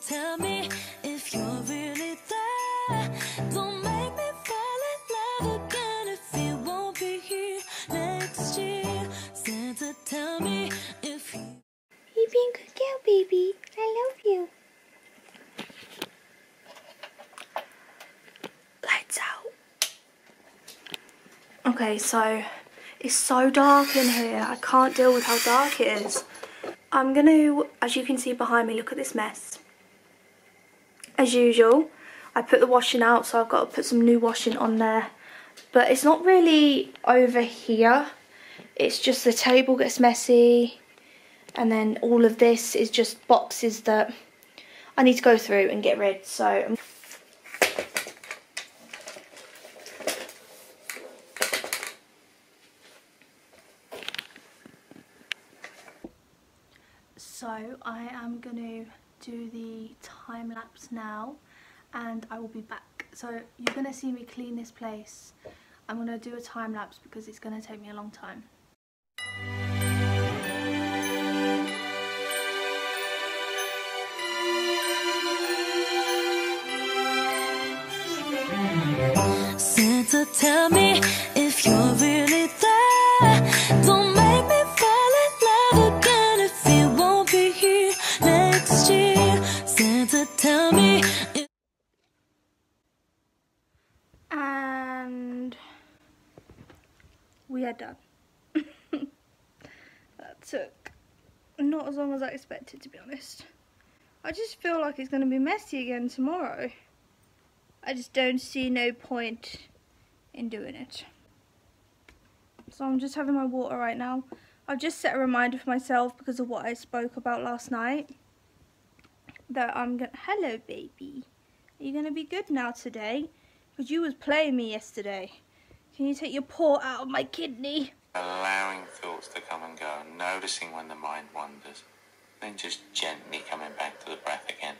tell me if you're really there. Don't make me fall in love again if you won't be here next year. Santa, tell me if you... You've been a good girl, baby. I love you. Lights out. Okay, so it's so dark in here. I can't deal with how dark it is. I'm gonna, as you can see behind me, look at this mess. As usual, I put the washing out, so I've got to put some new washing on there. But it's not really over here. It's just the table gets messy. And then all of this is just boxes that I need to go through and get rid. So I am going to do the time lapse now, and I will be back. So you're going to see me clean this place. I'm going to do a time lapse because it's going to take me a long time. Santa, tell me if you're really there. Don't make me fall in love again if you won't be here next year. Santa, tell me if... And we are done. That took not as long as I expected, to be honest. I just feel like it's going to be messy again tomorrow. I just don't see no point in doing it. So I'm just having my water right now. I've just set a reminder for myself because of what I spoke about last night. That I'm gonna... Hello, baby. Are you gonna be good now today? Because you was playing me yesterday. Can you take your paw out of my kidney? Allowing thoughts to come and go, noticing when the mind wanders, then just gently coming back to the breath again.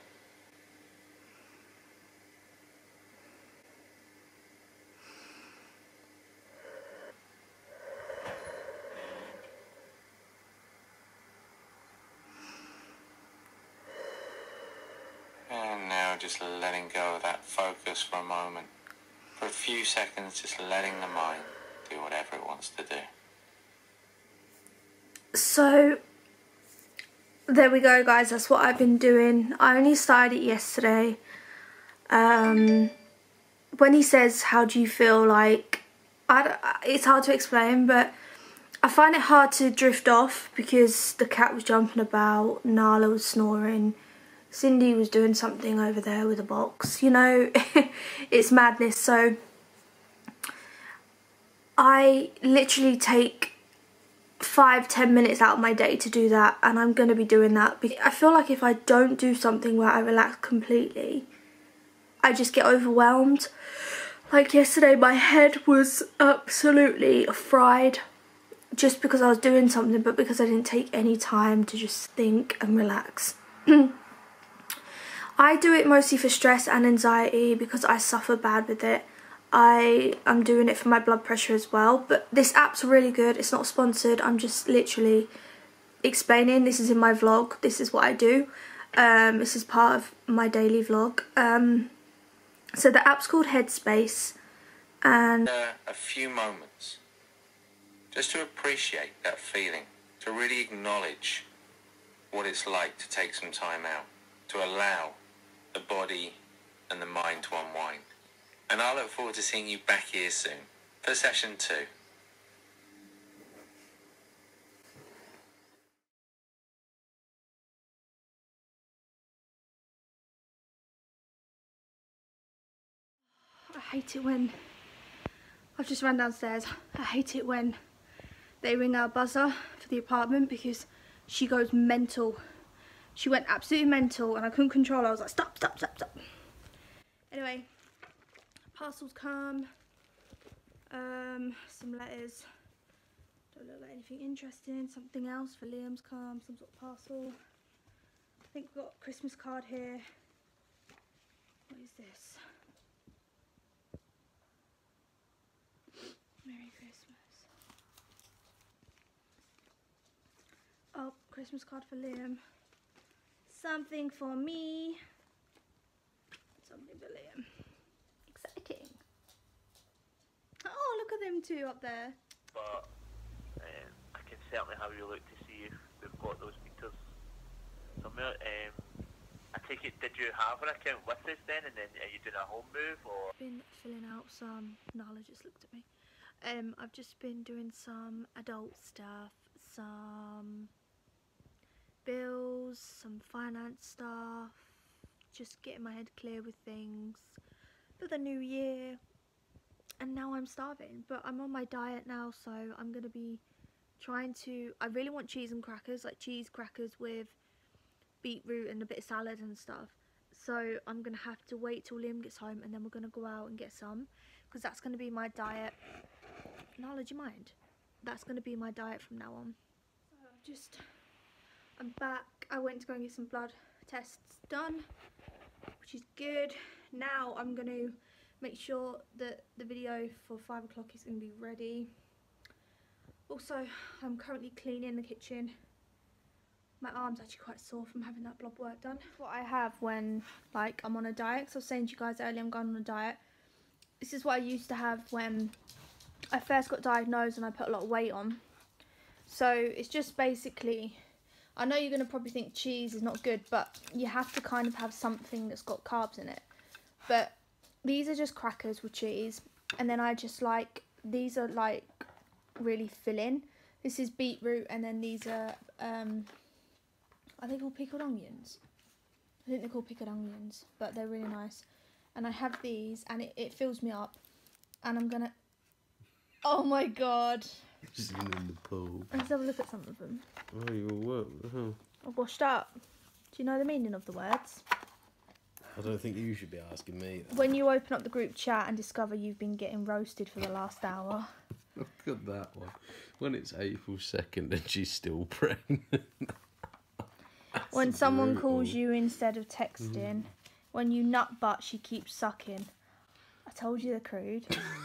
And now just letting go of that focus for a moment. For a few seconds, just letting the mind do whatever it wants to do. So, there we go, guys. That's what I've been doing. I only started it yesterday. When he says, how do you feel, like, it's hard to explain, but I find it hard to drift off because the cat was jumping about, Nala was snoring, Cindy was doing something over there with a box, you know. It's madness. So I literally take 5-10 minutes out of my day to do that, and I'm going to be doing that. I feel like if I don't do something where I relax completely, I just get overwhelmed. Like yesterday, my head was absolutely fried just because I was doing something, but because I didn't take any time to just think and relax. I do it mostly for stress and anxiety because I suffer bad with it. I am doing it for my blood pressure as well, but this app's really good. It's not sponsored. I'm just literally explaining. This is in my vlog. This is what I do. This is part of my daily vlog. So the app's called Headspace, and A few moments just to appreciate that feeling, to really acknowledge what it's like to take some time out, to allow the body and the mind to unwind. And I look forward to seeing you back here soon for session 2. I hate it when... I've just run downstairs. I hate it when they ring our buzzer for the apartment because she goes mental. She went absolutely mental and I couldn't control her. I was like, stop, stop, stop, stop. Anyway, parcels come. Some letters. Don't look like anything interesting. Something else for Liam's come. Some sort of parcel. I think we've got a Christmas card here. What is this? Merry Christmas. Oh, Christmas card for Liam. Something for me. something for Liam. Exciting. Oh, look at them two up there. But I can certainly have you look to see if we've got those meters somewhere. I take it, did you have an account with us then, and then are you doing a home move, or? I've been filling out some, Nala just looked at me. I've just been doing some adult stuff, some bills, some finance stuff, just getting my head clear with things for the new year. And now I'm starving, but I'm on my diet now, so I'm going to be trying to, I really want cheese and crackers, like cheese crackers with beetroot and a bit of salad and stuff. So I'm going to have to wait till Liam gets home, and then we're going to go out and get some, because that's going to be my diet. Nala, do you mind? That's going to be my diet from now on. So I'm back. I went to go and get some blood tests done, which is good. Now I'm going to make sure that the video for 5 o'clock is going to be ready. Also, I'm currently cleaning the kitchen. My arm's actually quite sore from having that blob work done. What I have when, like, I'm on a diet, because I was saying to you guys earlier I'm going on a diet. This is what I used to have when I first got diagnosed and I put a lot of weight on. So it's just basically, I know you're going to probably think cheese is not good, but you have to kind of have something that's got carbs in it. But these are just crackers with cheese, and then I just like, these are like really filling. This is beetroot, and then these are are they called pickled onions? I think they're called pickled onions, but they're really nice. And I have these, and it fills me up. And I'm gonna, oh my god, Just in the pool. let's have a look at some of them. Oh, you all what the hell? I've washed up. Do you know the meaning of the words? I don't think you should be asking me that. When you open up the group chat and discover you've been getting roasted for the last hour. Look at that one. When it's April 2nd and she's still pregnant. When someone brutal. calls you instead of texting. When you nut butt, she keeps sucking. I told you they're crude.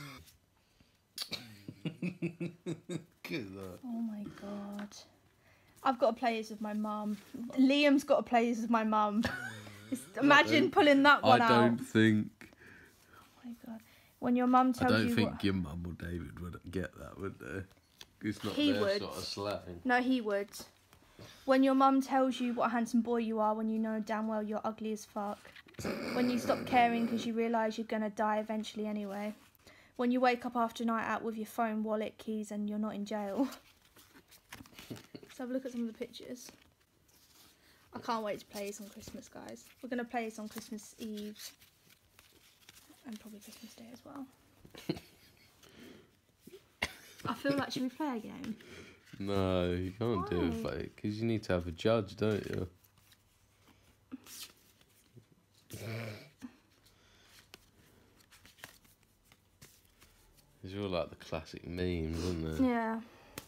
Look at that. Oh my god. I've got to play this with my mum. Liam's got to play this with my mum. Imagine pulling that one out. I don't think... Oh my god. When your mum tells you... I don't think your mum or David would get that, would they? It's not He their would. sort of slang. No, he would. When your mum tells you what a handsome boy you are when you know damn well you're ugly as fuck. When you stop caring because you realise you're going to die eventually anyway. When you wake up after a night out with your phone, wallet, keys and you're not in jail. Let's have a look at some of the pictures. I can't wait to play this on Christmas, guys. We're going to play this on Christmas Eve. And probably Christmas Day as well. I feel like, should we play a game? No, you can't do Why? it, because you need to have a judge, don't you? These are all like the classic memes, aren't they? Yeah.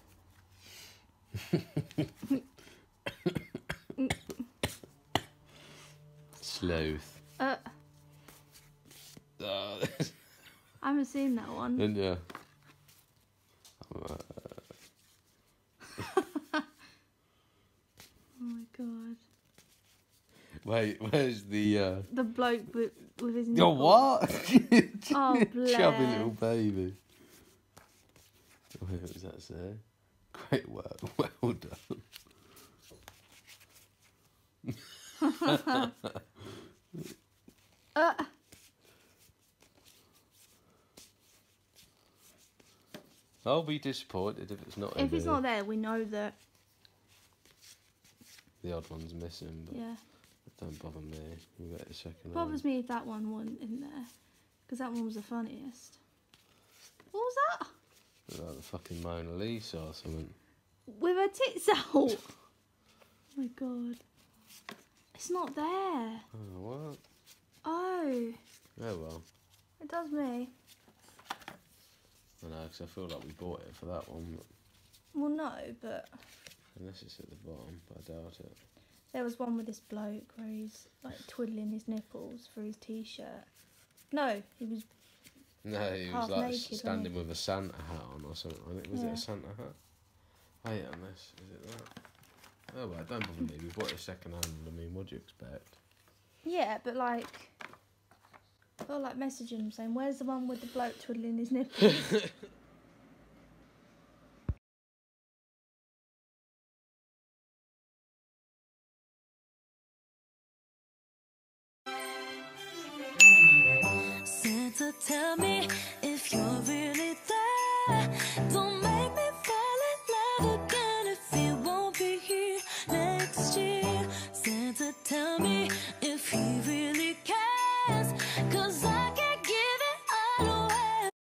Sleuth. Oh, I haven't seen that one. didn't you? Oh my god. Wait, where's the... The bloke with his Oh, nipple. what? Oh, bless. Chubby little baby. What does that say? Great work, well done. I'll be disappointed if it's not in If it's here. not there, we know that. The odd one's missing, but Yeah. it don't bother me. You get a second It bothers me if that one wasn't in there. Because that one was the funniest. What was that? Like the fucking Mona Lisa or something. With her tits out. Oh my god. It's not there. Oh, what? Oh. Oh, well. It does me. I know, because I feel like we bought it for that one, but Well, no, but unless it's at the bottom, but I doubt it. there was one with this bloke where he's like twiddling his nipples for his t-shirt. No, he was. No, he was Half like naked, wasn't standing he? with a Santa hat on or something. I think, was it Yeah. a Santa hat? Wait on this, is it that? Oh, well, don't bother me. We bought it second hand. I mean, what do you expect? Yeah, but like. I feel like messaging him saying, where's the one with the bloke twiddling his nipples?